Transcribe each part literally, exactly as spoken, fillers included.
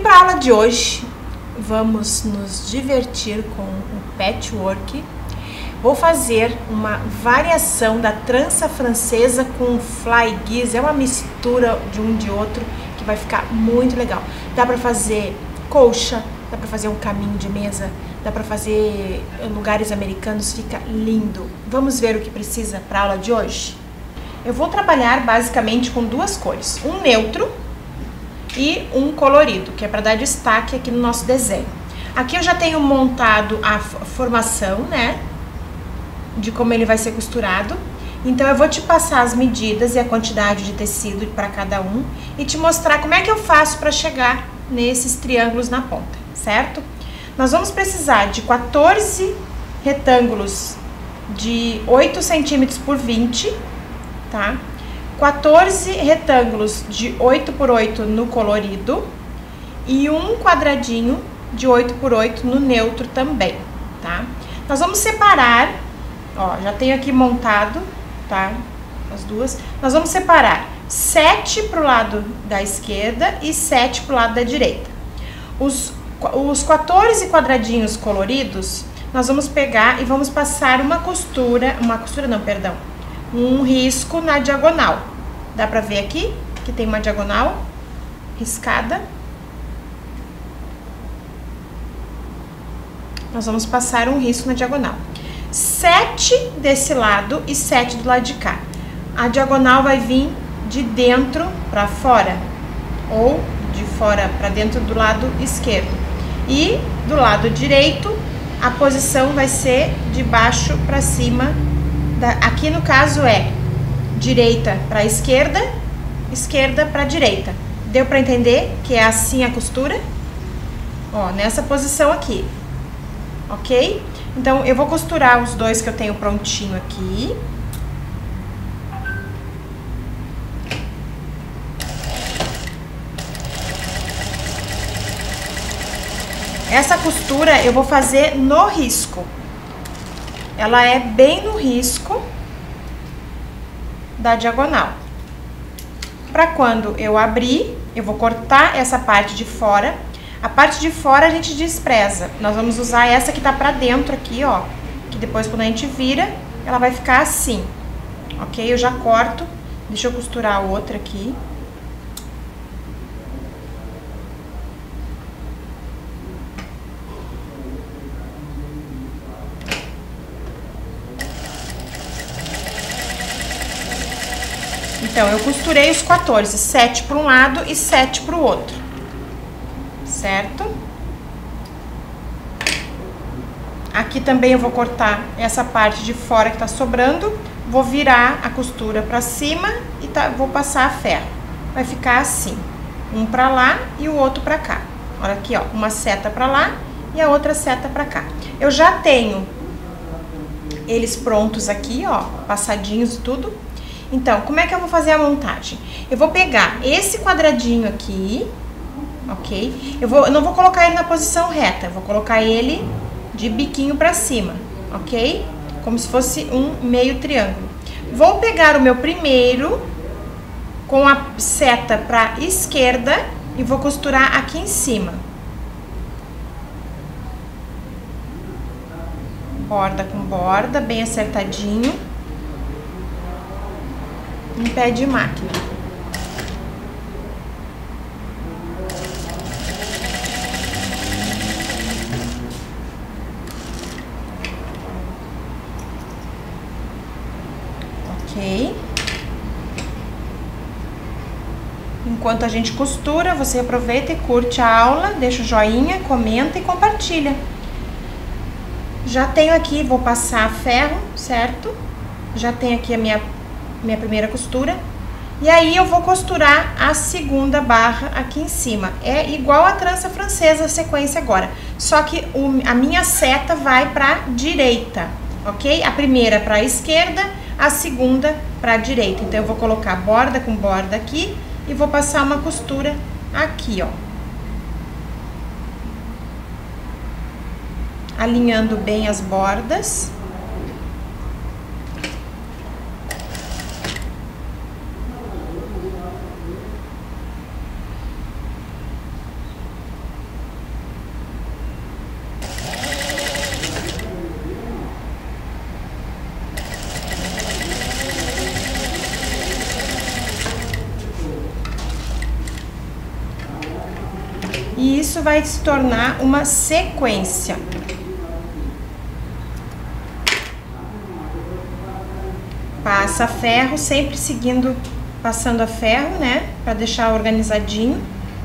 para a aula de hoje, vamos nos divertir com o patchwork. Vou fazer uma variação da trança francesa com fly guise, é uma mistura de um de outro que vai ficar muito legal. Dá para fazer colcha, dá para fazer um caminho de mesa, dá para fazer em lugares americanos, fica lindo. Vamos ver o que precisa para a aula de hoje? Eu vou trabalhar basicamente com duas cores, um neutro e um colorido, que é para dar destaque aqui no nosso desenho. Aqui eu já tenho montado a formação, né, de como ele vai ser costurado. Então eu vou te passar as medidas e a quantidade de tecido para cada um e te mostrar como é que eu faço para chegar nesses triângulos na ponta, certo? Nós vamos precisar de quatorze retângulos de oito centímetros por vinte, tá? quatorze retângulos de oito por oito no colorido e um quadradinho de oito por oito no neutro também, tá? Nós vamos separar, ó, já tenho aqui montado, tá? As duas. Nós vamos separar sete pro lado da esquerda e sete pro lado da direita. Os, os quatorze quadradinhos coloridos, nós vamos pegar e vamos passar uma costura, uma costura não, perdão, um risco na diagonal. Dá pra ver aqui que tem uma diagonal riscada. Nós vamos passar um risco na diagonal. Sete desse lado e sete do lado de cá. A diagonal vai vir de dentro pra fora ou de fora pra dentro do lado esquerdo. E do lado direito, a posição vai ser de baixo pra cima. Da, aqui no caso é direita para esquerda, esquerda para direita. Deu para entender que é assim a costura? Ó, nessa posição aqui, ok? Então, eu vou costurar os dois que eu tenho prontinho aqui. Essa costura eu vou fazer no risco. Ela é bem no risco da diagonal. Para quando eu abrir, eu vou cortar essa parte de fora. A parte de fora a gente despreza. Nós vamos usar essa que tá pra dentro aqui, ó. Que depois quando a gente vira, ela vai ficar assim. Ok? Eu já corto. Deixa eu costurar a outra aqui. Então, eu costurei os quatorze, sete para um lado e sete para o outro, certo? Aqui também eu vou cortar essa parte de fora que tá sobrando, vou virar a costura para cima e tá, vou passar a ferro. Vai ficar assim, um para lá e o outro para cá. Olha aqui, ó, uma seta para lá e a outra seta para cá. Eu já tenho eles prontos aqui, ó, passadinhos e tudo. Então, como é que eu vou fazer a montagem? Eu vou pegar esse quadradinho aqui, ok? Eu, vou, eu não vou colocar ele na posição reta, eu vou colocar ele de biquinho pra cima, ok? Como se fosse um meio triângulo. Vou pegar o meu primeiro com a seta pra esquerda e vou costurar aqui em cima. Borda com borda, bem acertadinho. Um pé de máquina. Ok. Enquanto a gente costura, você aproveita e curte a aula, deixa o joinha, comenta e compartilha. Já tenho aqui, vou passar ferro, certo? Já tenho aqui a minha minha primeira costura, e aí eu vou costurar a segunda barra aqui em cima. É igual a trança francesa a sequência agora, só que o, a minha seta vai para direita, ok? A primeira para a esquerda, a segunda para a direita. Então eu vou colocar borda com borda aqui e vou passar uma costura aqui, ó, alinhando bem as bordas. E isso vai se tornar uma sequência. Passa ferro, sempre seguindo, passando a ferro, né? Pra deixar organizadinho.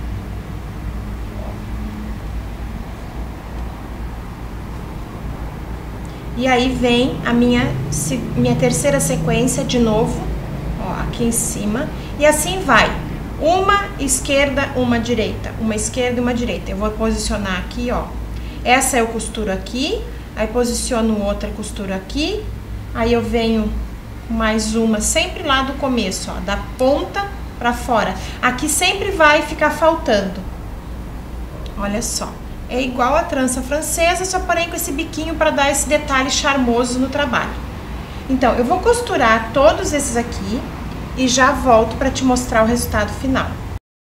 E aí vem a minha, minha terceira sequência de novo, ó, aqui em cima. E assim vai. Uma esquerda, uma direita. Uma esquerda e uma direita. Eu vou posicionar aqui, ó. Essa eu costuro aqui. Aí posiciono outra, costuro aqui. Aí eu venho mais uma, sempre lá do começo, ó. Da ponta pra fora. Aqui sempre vai ficar faltando. Olha só. É igual a trança francesa, só porém com esse biquinho para dar esse detalhe charmoso no trabalho. Então, eu vou costurar todos esses aqui e já volto para te mostrar o resultado final.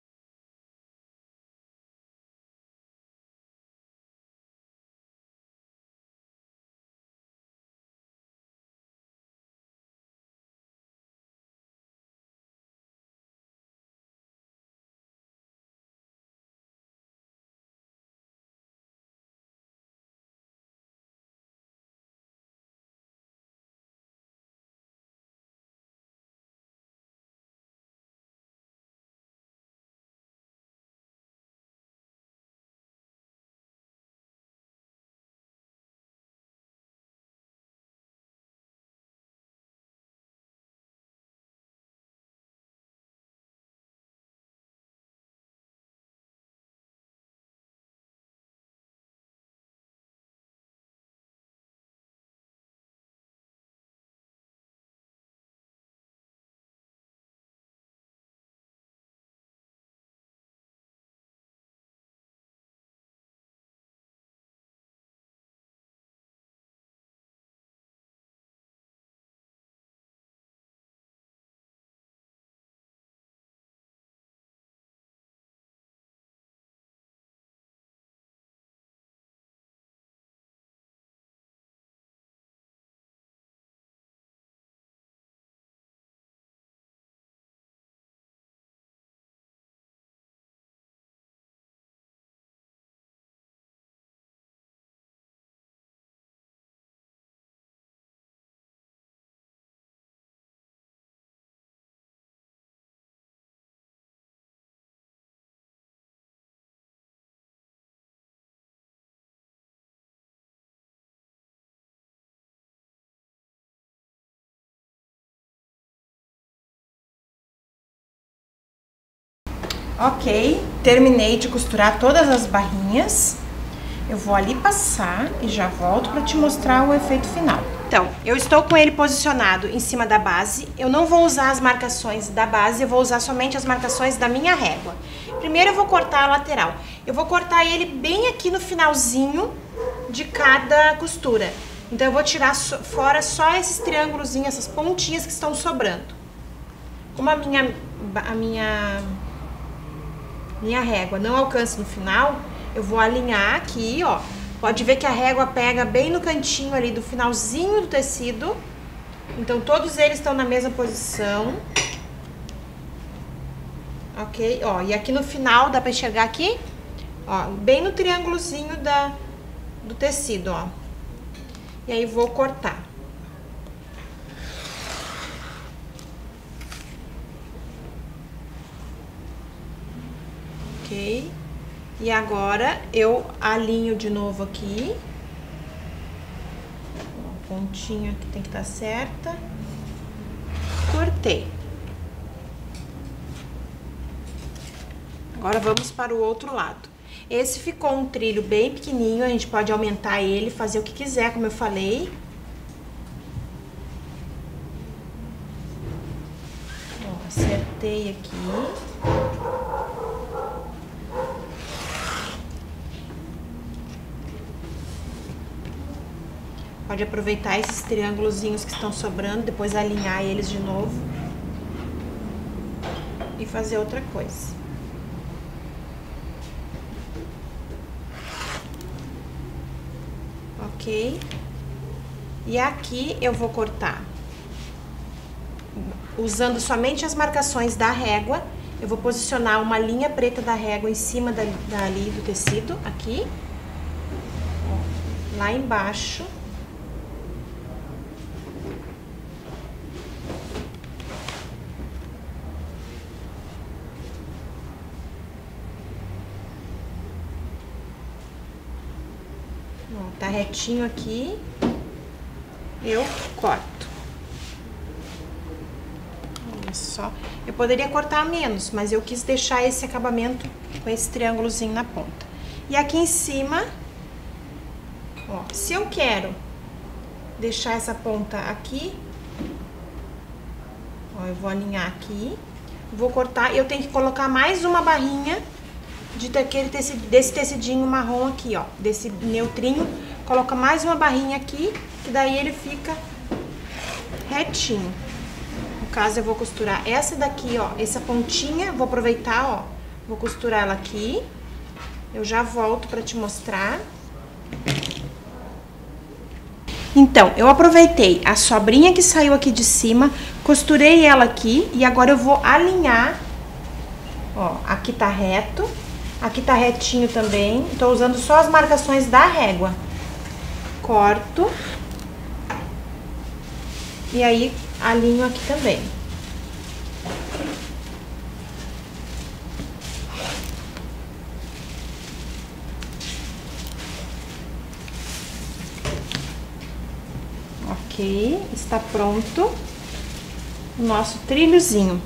Ok, terminei de costurar todas as barrinhas. Eu vou ali passar e já volto para te mostrar o efeito final. Então, eu estou com ele posicionado em cima da base. Eu não vou usar as marcações da base, eu vou usar somente as marcações da minha régua. Primeiro eu vou cortar a lateral. Eu vou cortar ele bem aqui no finalzinho de cada costura. Então eu vou tirar fora só esses triângulos, essas pontinhas que estão sobrando. Como a minha... A minha minha régua não alcança no final, eu vou alinhar aqui, ó. Pode ver que a régua pega bem no cantinho ali do finalzinho do tecido. Então, todos eles estão na mesma posição. Ok? Ó, e aqui no final, dá pra enxergar aqui? Ó, bem no triângulozinho da, do tecido, ó. E aí, vou cortar. Ok? E agora, eu alinho de novo aqui. A pontinha aqui tem que estar certa. Cortei. Agora, vamos para o outro lado. Esse ficou um trilho bem pequenininho, a gente pode aumentar ele, fazer o que quiser, como eu falei. Ó, acertei aqui. Pode aproveitar esses triângulozinhos que estão sobrando, depois alinhar eles de novo. E fazer outra coisa. Ok? E aqui eu vou cortar usando somente as marcações da régua eu vou posicionar uma linha preta da régua em cima da, dali do tecido, aqui. Ó, lá embaixo. Ó, tá retinho aqui. Eu corto. Olha só. Eu poderia cortar menos, mas eu quis deixar esse acabamento com esse triângulozinho na ponta. E aqui em cima, ó, se eu quero deixar essa ponta aqui, ó, eu vou alinhar aqui, vou cortar e eu tenho que colocar mais uma barrinha de daquele tecido, desse tecidinho marrom aqui, ó, desse neutrinho, coloca mais uma barrinha aqui, que daí ele fica retinho. No caso, eu vou costurar essa daqui, ó, essa pontinha, vou aproveitar, ó, vou costurar ela aqui. Eu já volto pra te mostrar. Então, eu aproveitei a sobrinha que saiu aqui de cima, costurei ela aqui e agora eu vou alinhar. Ó, aqui tá reto, aqui tá retinho também. Tô usando só as marcações da régua. Corto. E aí, alinho aqui também. Ok, está pronto o nosso trilhozinho.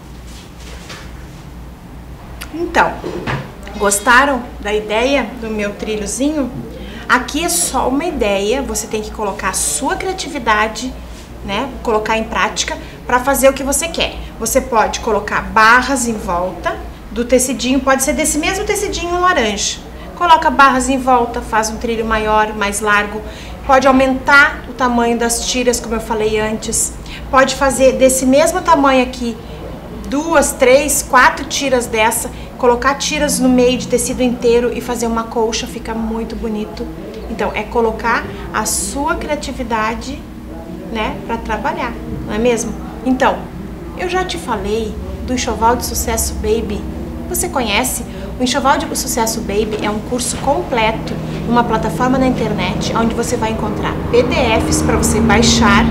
Então, gostaram da ideia do meu trilhozinho? Aqui é só uma ideia, você tem que colocar a sua criatividade, né, colocar em prática para fazer o que você quer. Você pode colocar barras em volta do tecidinho, pode ser desse mesmo tecidinho laranja. Coloca barras em volta, faz um trilho maior, mais largo. Pode aumentar o tamanho das tiras, como eu falei antes. Pode fazer desse mesmo tamanho aqui, duas, três, quatro tiras dessa. Colocar tiras no meio de tecido inteiro e fazer uma colcha, fica muito bonito. Então, é colocar a sua criatividade, né, para trabalhar, não é mesmo? Então, eu já te falei do Enxoval de Sucesso Baby. Você conhece? O Enxoval de Sucesso Baby é um curso completo, uma plataforma na internet, onde você vai encontrar P D Fs para você baixar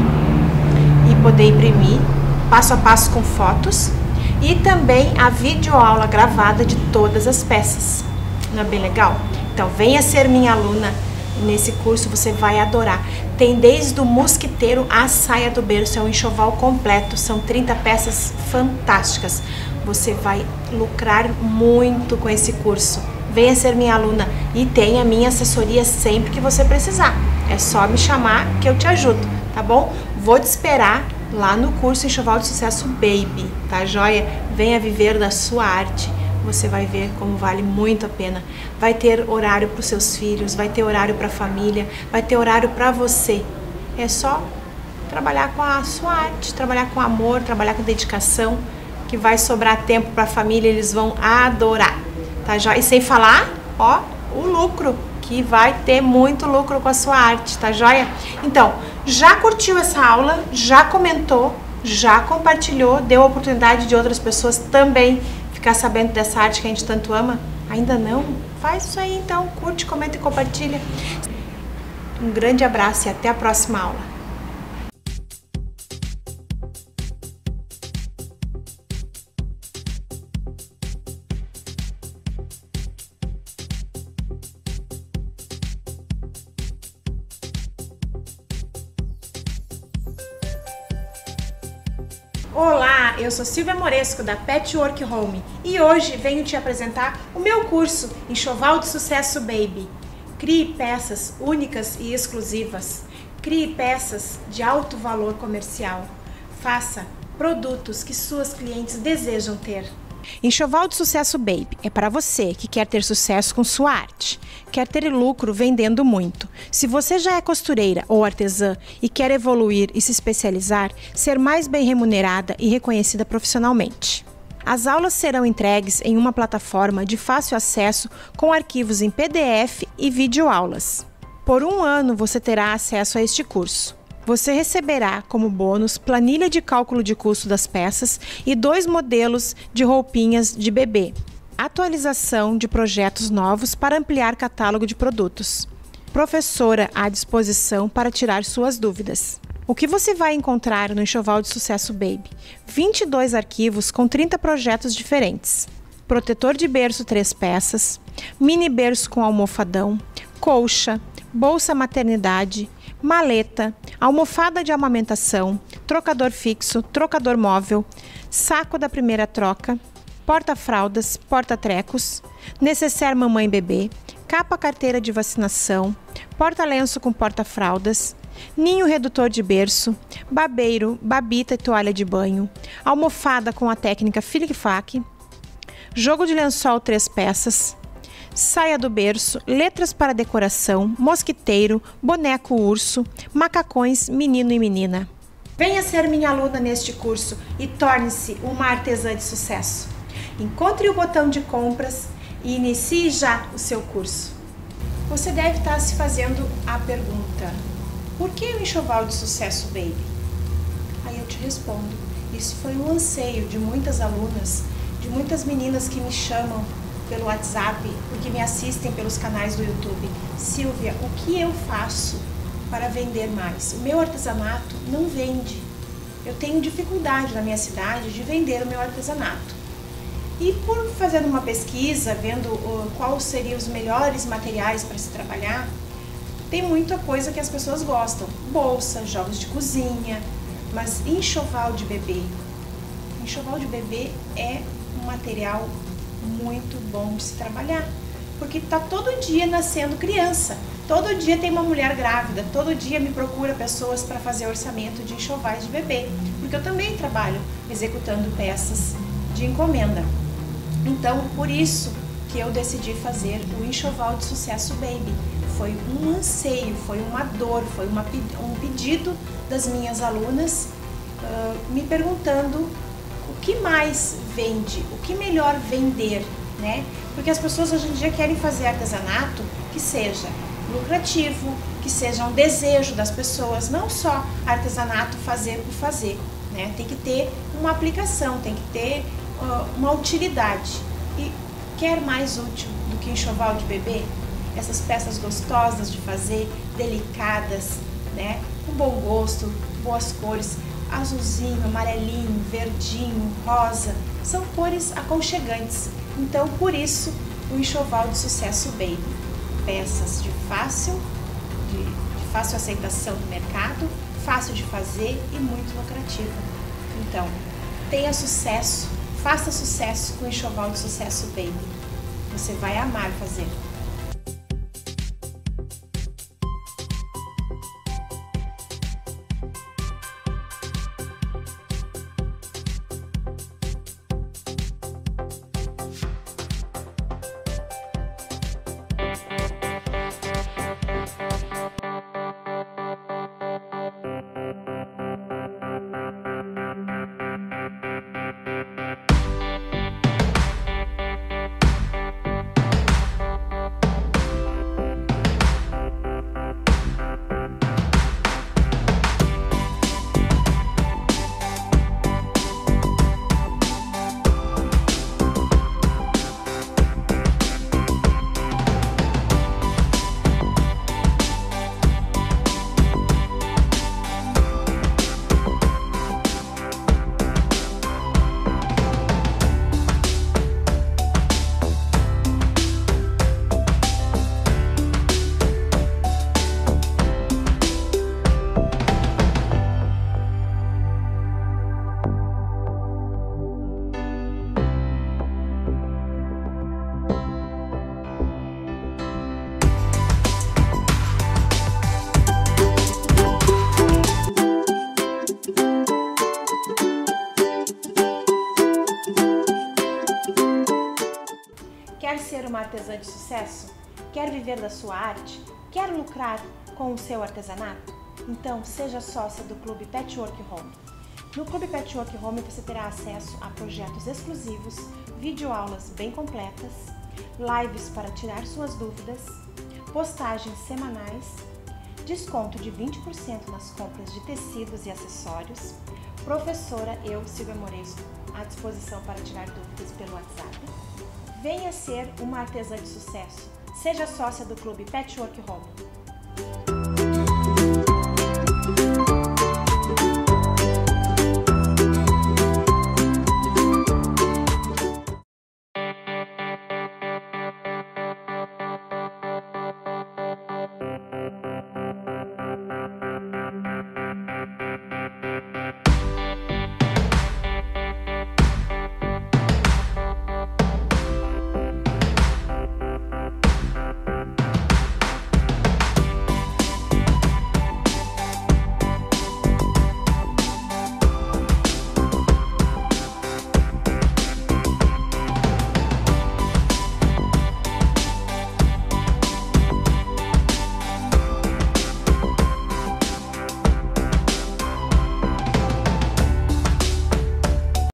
e poder imprimir, passo a passo com fotos, e também a videoaula gravada de todas as peças. Não é bem legal? Então, venha ser minha aluna. Nesse curso você vai adorar. Tem desde o mosquiteiro à saia do berço, é um enxoval completo, são trinta peças fantásticas. Você vai lucrar muito com esse curso. Venha ser minha aluna e tenha minha assessoria sempre que você precisar. É só me chamar que eu te ajudo, tá bom? Vou te esperar lá no curso Enxoval de Sucesso Baby, tá joia? Venha viver da sua arte. Você vai ver como vale muito a pena. Vai ter horário para os seus filhos, vai ter horário para a família, vai ter horário para você. É só trabalhar com a sua arte, trabalhar com amor, trabalhar com dedicação, que vai sobrar tempo para a família, eles vão adorar, tá joia? E sem falar, ó, o lucro, que vai ter muito lucro com a sua arte, tá joia? Então, já curtiu essa aula? Já comentou? Já compartilhou? Deu a oportunidade de outras pessoas também ficar sabendo dessa arte que a gente tanto ama? Ainda não? Faz isso aí então, curte, comenta e compartilha. Um grande abraço e até a próxima aula. Olá, eu sou Silvia Moresco da Patchwork Home e hoje venho te apresentar o meu curso Enxoval de Sucesso Baby. Crie peças únicas e exclusivas. Crie peças de alto valor comercial. Faça produtos que suas clientes desejam ter. Enxoval de Sucesso Baby é para você que quer ter sucesso com sua arte, quer ter lucro vendendo muito. Se você já é costureira ou artesã e quer evoluir e se especializar, ser mais bem remunerada e reconhecida profissionalmente. As aulas serão entregues em uma plataforma de fácil acesso com arquivos em P D F e videoaulas. Por um ano você terá acesso a este curso. Você receberá como bônus planilha de cálculo de custo das peças e dois modelos de roupinhas de bebê. Atualização de projetos novos para ampliar catálogo de produtos. Professora à disposição para tirar suas dúvidas. O que você vai encontrar no Enxoval de Sucesso Baby? vinte e dois arquivos com trinta projetos diferentes. Protetor de berço três peças, mini berço com almofadão, colcha, bolsa maternidade, maleta, almofada de amamentação, trocador fixo, trocador móvel, saco da primeira troca, porta-fraldas, porta-trecos, necessaire mamãe e bebê, capa carteira de vacinação, porta-lenço com porta-fraldas, ninho redutor de berço, babeiro, babita e toalha de banho, almofada com a técnica filic-fac, jogo de lençol três peças, saia do berço, letras para decoração, mosquiteiro, boneco urso, macacões, menino e menina. Venha ser minha aluna neste curso e torne-se uma artesã de sucesso. Encontre o botão de compras e inicie já o seu curso. Você deve estar se fazendo a pergunta: por que o Enxoval de Sucesso Baby? Aí eu te respondo, isso foi um anseio de muitas alunas, de muitas meninas que me chamam pelo WhatsApp, porque me assistem pelos canais do YouTube. Silvia, o que eu faço para vender mais? O meu artesanato não vende. Eu tenho dificuldade na minha cidade de vender o meu artesanato. E por fazer uma pesquisa, vendo uh, quais seriam os melhores materiais para se trabalhar, tem muita coisa que as pessoas gostam. Bolsa, jogos de cozinha, mas enxoval de bebê. Enxoval de bebê é um material muito bom de se trabalhar, porque está todo dia nascendo criança, todo dia tem uma mulher grávida, todo dia me procura pessoas para fazer orçamento de enxovais de bebê, porque eu também trabalho executando peças de encomenda. Então, por isso que eu decidi fazer o Enxoval de Sucesso Baby. Foi um anseio, foi uma dor, foi uma, um pedido das minhas alunas uh, me perguntando o que mais vende, o que melhor vender, né? Porque as pessoas hoje em dia querem fazer artesanato que seja lucrativo, que seja um desejo das pessoas, não só artesanato fazer por fazer, né? Tem que ter uma aplicação, tem que ter uh, uma utilidade. E quer mais útil do que enxoval de bebê? Essas peças gostosas de fazer, delicadas, né? Com bom gosto, boas cores, azulzinho, amarelinho, verdinho, rosa, são cores aconchegantes. Então, por isso, o Enxoval de Sucesso Baby. Peças de fácil, de, de fácil aceitação no mercado, fácil de fazer e muito lucrativa. Então, tenha sucesso, faça sucesso com o Enxoval de Sucesso Baby. Você vai amar fazer. Quer ser uma artesã de sucesso? Quer viver da sua arte? Quer lucrar com o seu artesanato? Então, seja sócia do Clube Patchwork Home. No Clube Patchwork Home você terá acesso a projetos exclusivos, videoaulas bem completas, lives para tirar suas dúvidas, postagens semanais, desconto de vinte por cento nas compras de tecidos e acessórios. Professora eu, Silvia Moresco, à disposição para tirar dúvidas pelo WhatsApp. Venha ser uma artesã de sucesso. Seja sócia do Clube Patchwork Home.